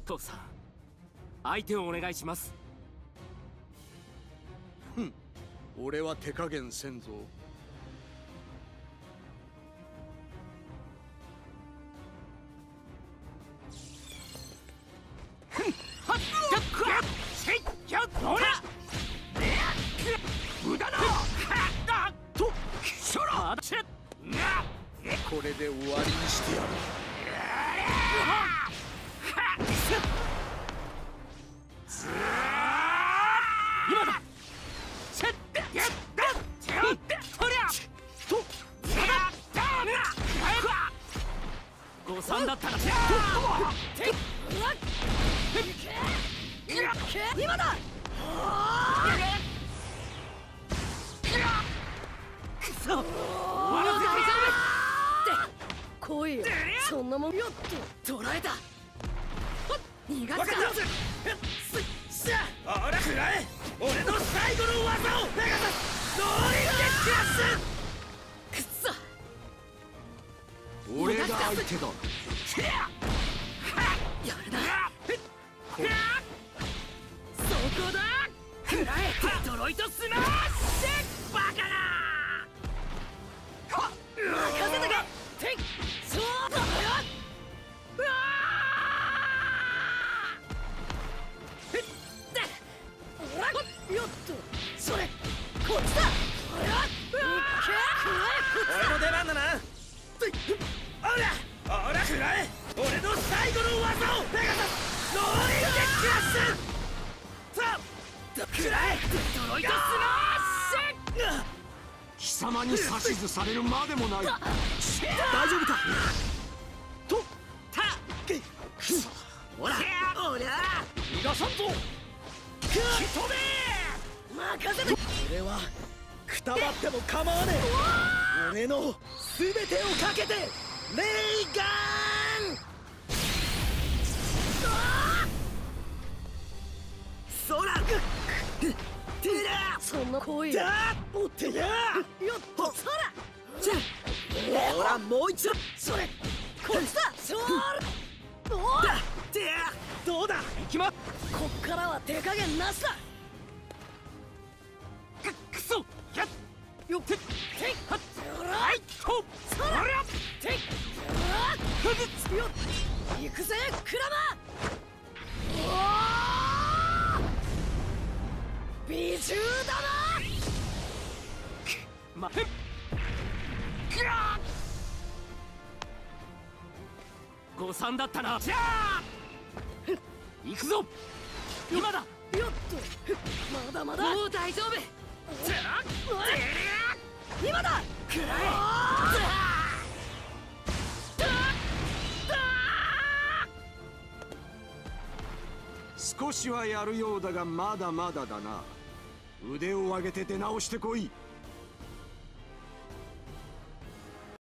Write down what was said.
父さん、相手をお願いします。 俺は手加減せんぞ。 無駄だ。 これで終わりにしてやる。 今だ。誤算だったな。 今だ。 くそ、終わらせてやる。 来いよ。そんなもんよっと捉えた。逃がすか。 ほら食らえ。俺の最後の技をペガサスノーリングクラッシュ。 くっそ、 俺が相手だ。 やるな。そこだ。食らえ。 デトロイトスマッシュ。バカな。 任せたか。てんそうだよ。うわーよっと、それ、こっちだ。 俺の出番だな。ほら食らえ。俺の最後の技をペガサスノーリングクラッシュ。さあ食らえ。デトロイトスマッシュ。 貴様に指図されるまでもない。大丈夫か。とたほら逃がさんぞ。吹き飛べ。 任せて。 俺はくたばっても構わねえ。俺の全てをかけてレイガン。 そらそんな来いよ。 だおってや。 よっと、そら。 じゃほらもう一度。 それ、こっちだ。そら。おお。 どうだ。 行きま。 こっからは手加減なしだ。 くそやっよってっはっはいとそらてっよっ行くぜクラマ。おお美獣だな。 ま誤算だったな。じゃあ行くぞ。今だ。 よっとまだまだ。もう大丈夫。今だ。 食らえ。 少しはやるようだがまだまだだな。腕を上げて出直してこい。